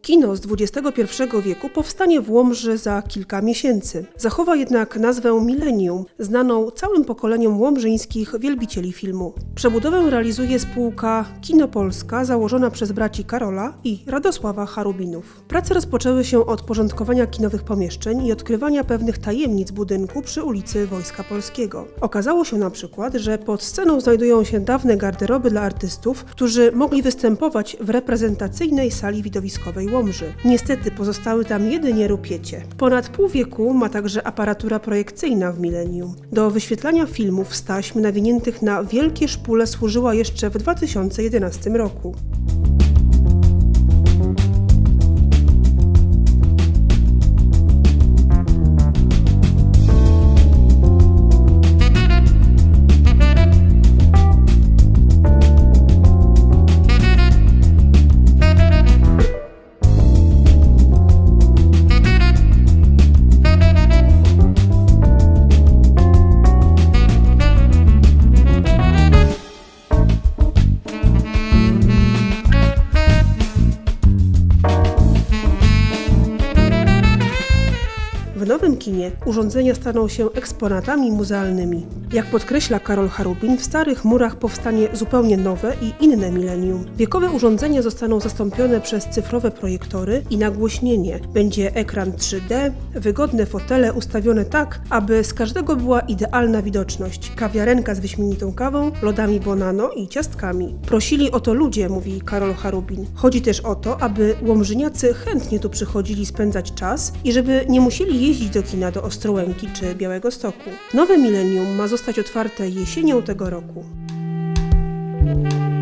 Kino z XXI wieku powstanie w Łomży za kilka miesięcy. Zachowa jednak nazwę Millennium, znaną całym pokoleniom łomżyńskich wielbicieli filmu. Przebudowę realizuje spółka Kino Polska, założona przez braci Karola i Radosława Charubinów. Prace rozpoczęły się od porządkowania kinowych pomieszczeń i odkrywania pewnych tajemnic budynku przy ulicy Wojska Polskiego. Okazało się na przykład, że pod sceną znajdują się dawne garderoby dla artystów, którzy mogli występować w reprezentacyjnej sali widowiskowej Łomży. Niestety pozostały tam jedynie rupiecie. Ponad pół wieku ma także aparatura projekcyjna w Millennium. Do wyświetlania filmów z taśm nawiniętych na wielkie szpule służyła jeszcze w 2011 roku. W nowym kinie urządzenia staną się eksponatami muzealnymi. Jak podkreśla Karol Charubin, w starych murach powstanie zupełnie nowe i inne Millennium. Wiekowe urządzenia zostaną zastąpione przez cyfrowe projektory i nagłośnienie. Będzie ekran 3D, wygodne fotele ustawione tak, aby z każdego była idealna widoczność. Kawiarenka z wyśmienitą kawą, lodami Bonano i ciastkami. Prosili o to ludzie, mówi Karol Charubin. Chodzi też o to, aby łomżyniacy chętnie tu przychodzili spędzać czas i żeby nie musieli jeździć do kina do Ostrołęki czy Białegostoku. Nowe Millennium ma zostać otwarte jesienią tego roku.